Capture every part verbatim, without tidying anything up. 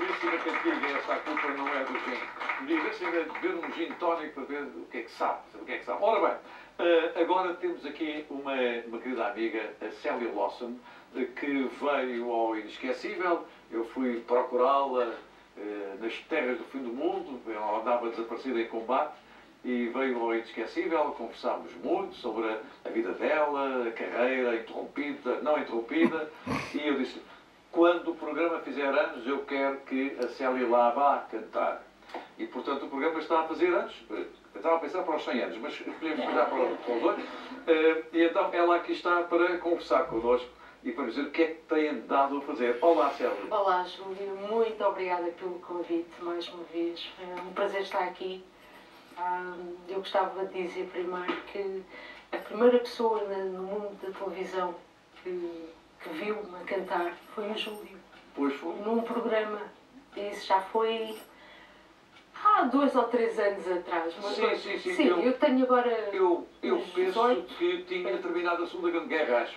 ver se ainda cantiga essa a culpa não é do gin. Diga se ainda beber um gin tónico para ver o que é que sabe. O que é que sabe. Ora bem, uh, agora temos aqui uma, uma querida amiga, a Célia Lawson, que veio ao Inesquecível. Eu fui procurá-la uh, nas terras do fim do mundo, ela andava desaparecida em combate, e veio ao Inesquecível, conversámos muito sobre a, a vida dela, a carreira interrompida, não interrompida, e eu disse, quando o programa fizer anos, eu quero que a Célia lá vá cantar. E, portanto, o programa está a fazer anos. Eu estava a pensar para os cem anos, mas escolhemos já para, para os outros. E então ela aqui está para conversar connosco e para dizer o que é que tem andado a fazer. Olá, Célia. Olá, Júlio. Muito obrigada pelo convite, mais uma vez. É um prazer estar aqui. Eu gostava de dizer primeiro que a primeira pessoa no mundo da televisão que, que viu-me a cantar foi o Júlio. Pois foi. Num programa. Isso já foi há dois ou três anos atrás. Mas sim, foi, sim, sim. Sim, eu, eu tenho agora. Eu, eu penso dezoito. que tinha terminado a Segunda Grande Guerra, acho.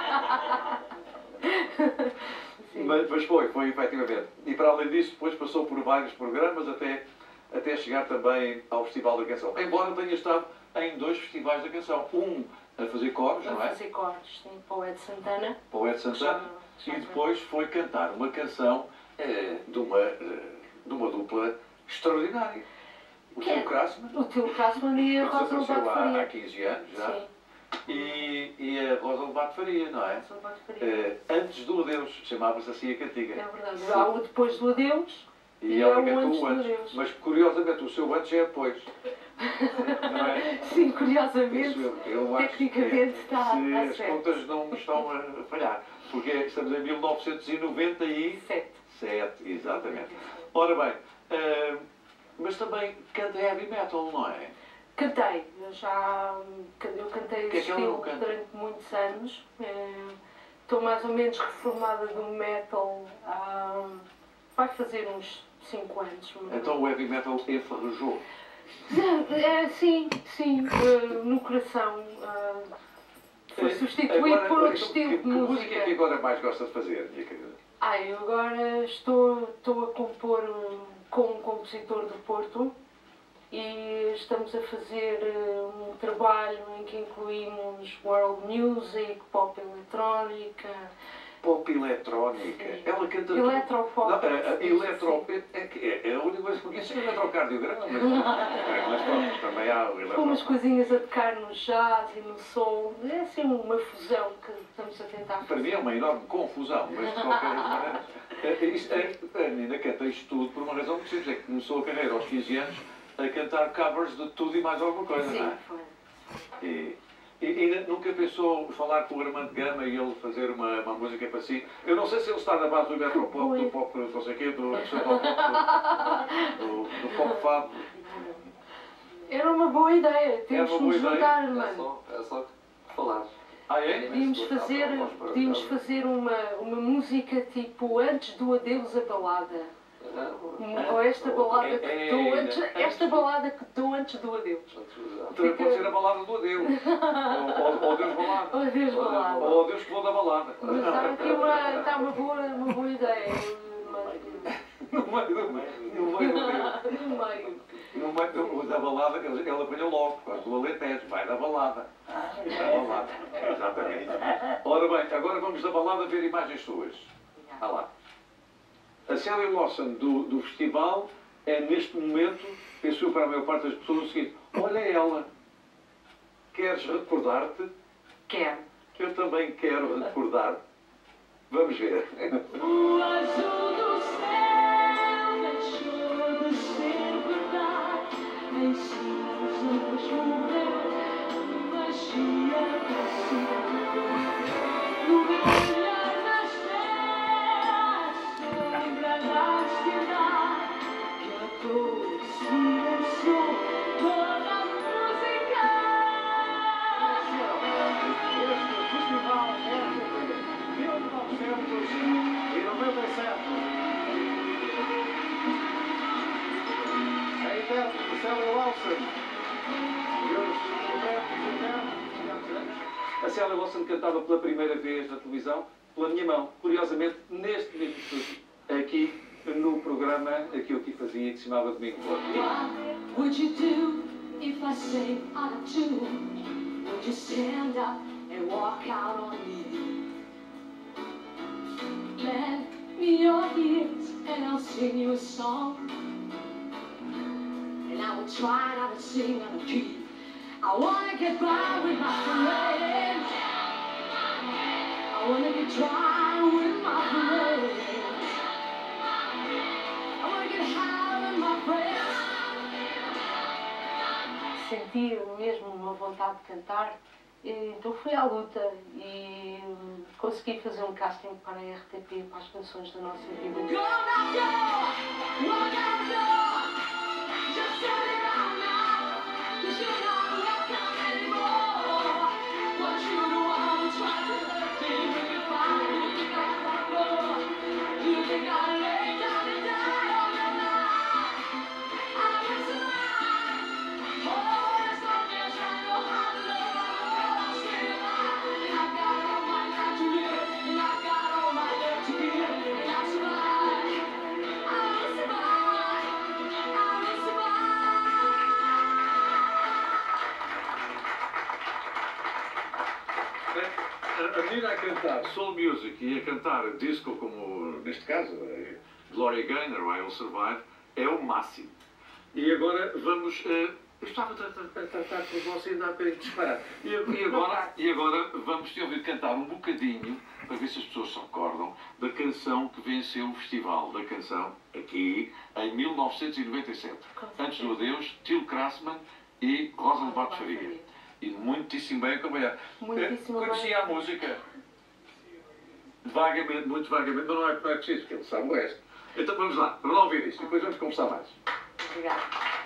mas, mas foi, foi efetivamente. E para além disso, depois passou por vários programas até. até chegar também ao Festival da Canção. Embora tenha estado em dois festivais da canção. Um a fazer coros, a não é? A fazer coros, sim, para o Ed Santana. Para o Ed Santana. Já, já e depois foi cantar uma canção eh, de, uma, eh, de uma dupla extraordinária. O Teo Krasman. O Teo Krasman e a Rosa Lobato Faria. Há quinze anos já. Sim. E, e a Rosa Lobato Faria, não é? Rosa Lobato Faria. Eh, antes do Adeus, chamava-se assim a cantiga. É verdade. Sim. Há o depois do Adeus. E, e ela é cantou o antes, mas curiosamente o seu antes é depois. Não é? Sim, curiosamente, eu, eu tecnicamente que, está, se está as certo. contas não estão a falhar, porque estamos em mil novecentos e noventa e sete, exatamente. Ora bem, uh, mas também canta heavy metal, não é? Cantei, eu já eu cantei que esse é que estilo durante muitos anos. Estou mais ou menos reformada do metal há, vai fazer uns cinco anos. Então o heavy metal enferrujou? É, sim, sim, uh, no coração. Uh, foi substituído agora, por outro então, estilo que, de que música. música é que agora mais gosta de fazer, minha querida? Ah, eu agora estou, estou a compor com um compositor do Porto e estamos a fazer um trabalho em que incluímos world music, pop eletrónica. Pop eletrónica. Sim. Ela canta. Eletropop. Não, a, a eletro... é, é, é a única coisa que conheço é o eletrocardiograma, mas, mas pronto, também há o eletro. Com umas coisinhas a tocar no jazz e no soul. É assim uma fusão que estamos a tentar fazer. Para mim é uma enorme confusão, mas de qualquer maneira. A, a, a menina canta isto tudo por uma razão muito simples, é que começou a carreira aos quinze anos a cantar covers de tudo e mais alguma coisa, Sim, não é? foi. E, E, e nunca pensou falar com o Armando Gama e ele fazer uma, uma música para si? Eu não sei se ele está na base do eletropop, do pop, não sei o quê, do, do, do, do pop fado. Era uma boa ideia, temos que nos juntar, É mano. só, é só falar. Ah, é? Podíamos fazer, podíamos fazer uma, uma música tipo Antes do Adeus a Balada. Ou esta balada que dou antes, esta balada que dou antes do adeus. Também pode ser a balada do adeus. Ou o Deus balada. Ou Deus balada. Ou o Deus que vou da balada. Mas está aqui uma, está uma, boa, uma boa ideia. No meio do meio. No meio do meio. No meio. No meio da balada, ele, ele apanhou logo, quase do Alentejo, vai da balada. Da balada, exatamente. Ora bem, agora vamos da balada ver imagens suas. Ah lá. A Célia Lawson do, do festival é, neste momento, penso eu para a maior parte das pessoas, o seguinte: olha ela, queres recordar-te? Quero. Eu também quero recordar-te. Vamos ver. O azul do céu deixou de ser verdade, em cinzas morreu, magia cresceu. No brilhar das terras, embradaste a dar, que a dor silenciou toda a música. Este festival é de mil novecentos e noventa e sete. A intérprete de Célia Lawson e os intérpretes. A Célia Lawson cantava pela primeira vez na televisão pela minha mão, curiosamente neste mesmo estúdio, aqui no programa. que eu aqui fazia que se chamava Domingo Bom. What would you do if I say out of tune? Would you stand up and walk out on me? Lend me your ears and I'll sing you a song. And I will try not to sing on a key. I wanna get by with my friends. I wanna get dry with my friends. I wanna get high with my friends. Senti mesmo uma vontade de cantar, então fui à luta e consegui fazer um casting para a R T P, para as canções da nossa vida. Go now, go! Walk out door! Just turn it on now! 'Cause you're not welcome anymore! What you do, I will try to hurt me when you find me. You think I won't go? You think I'll lay down and die on your line? I will survive! Oh, as long as I know how to love, I'll stay alive. I've got all my life to live, and I've got all my love to give, and I'll survive. I will survive. I will survive. A menina a cantar soul music e a cantar disco, como neste caso, Gloria Gaynor, I Will Survive, é o máximo. E agora vamos. Uh, eu estava a tratar com você ainda há bocadinho disparado. E, e, agora, e agora vamos te ouvir cantar um bocadinho, para ver se as pessoas se recordam, da canção que venceu o Festival da Canção, aqui, em mil novecentos e noventa e sete. Antes do adeus, Till Krasman e Rosenbart Faria. E muitíssimo bem acompanhado. Muitíssimo bem. Conhecia a música? Vagamente, muito vagamente, mas não é, não é preciso, porque ele sabe o resto. Então vamos lá, vamos lá ouvir isto e depois vamos conversar mais. Obrigada.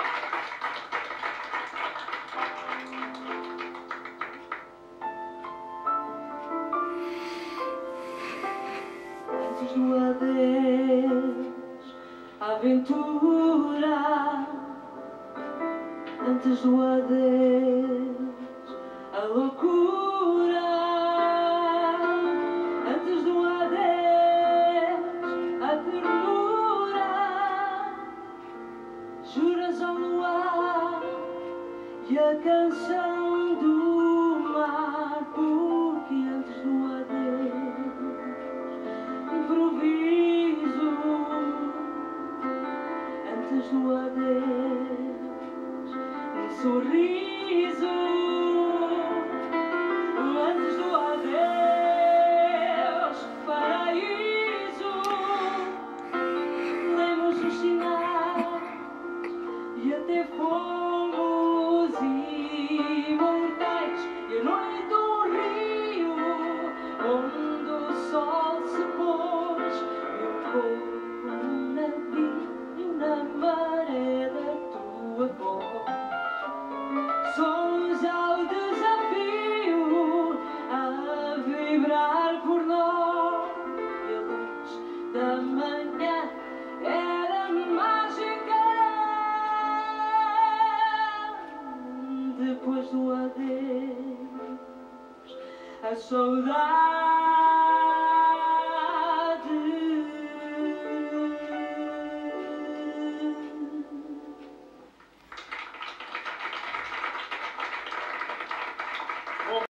Antes do adeus, a aventura. Antes do adeus, a loucura. Antes do adeus, a ternura. Juras ao luar e a canção do mar. Porque antes do adeus, improviso. Antes do adeus, um sorriso. Antes do adeus, paraíso. Lemos os sinais e até fomos imortais. E a noite do rio, onde o sol se pôs, meu corpo um navio na maré da tua voz. Sons ao desafio a vibrar por nós. E a luz da manhã era mágica. Depois do adeus, a saudade.